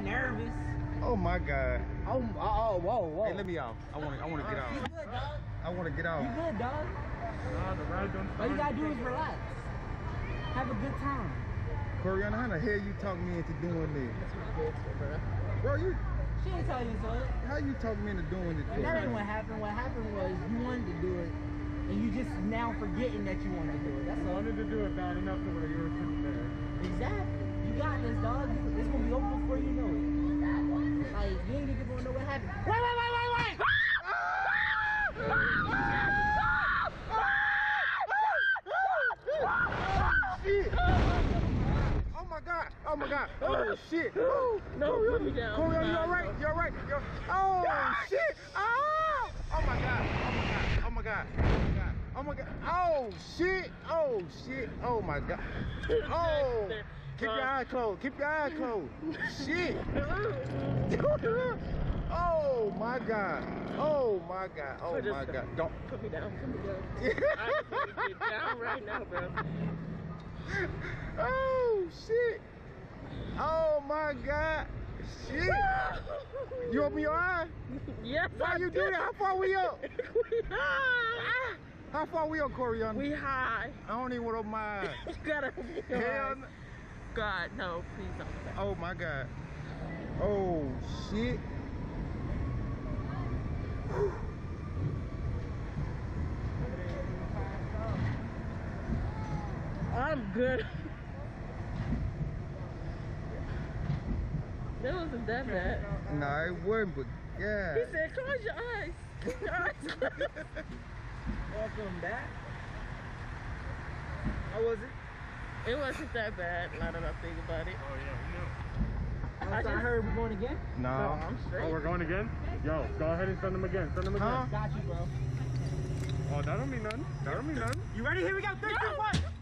nervous. Oh my God. Whoa. Hey, let me out. I wanna get out. You good, dog? I wanna get out. You good, dog? Nah, the ride don't start. All you gotta do is relax. Have a good time. Coriana, how the hell you talk me into doing this? That's ridiculous, bro. Bro, you She ain't tell you so. how you talk me into doing this? And that ain't what happened. What happened was you wanted to do it, and you just now forgetting that you wanted to do it. That's I all. wanted to do it bad enough to where you were sitting there. Exactly. You got this, dog. It's gonna be over before you know it. Like, you ain't even gonna know what happened. Wait! Shit. Oh my God. Oh my God. Oh shit. Oh, No, put me down. Coriana, you alright? You alright? Oh shit. Oh. Oh my God. Oh my God. Oh my God. Oh my God. Oh shit. Oh shit. Oh my God. Oh. Keep your eyes closed. Keep your eyes closed. Shit. Oh my God. Oh my God. Oh my God. Don't Put me down. Put me down. I just want to get down right now, bro. Oh shit. Oh my God. Shit. You open your eye? Yes, Why you do that? How far we up? We high. How far we up, Coriana? We high. I don't even want to open my eyes. You gotta open your Hell eyes. no. God, no, please don't. Oh my God. Oh shit. I'm good. That wasn't that bad. Nah, it wasn't, but yeah. He said, close your eyes. Keep your eyes closed. Welcome back. How was it? It wasn't that bad, now that I think about it. Oh yeah, I heard we're going again. No. I'm we straight. know. Oh, we're going again? Yo, go ahead and send them again. Send them again. Huh? Got you, bro. Oh, that don't mean nothing. That don't mean nothing. You ready? Here we go. 3, 2, 1.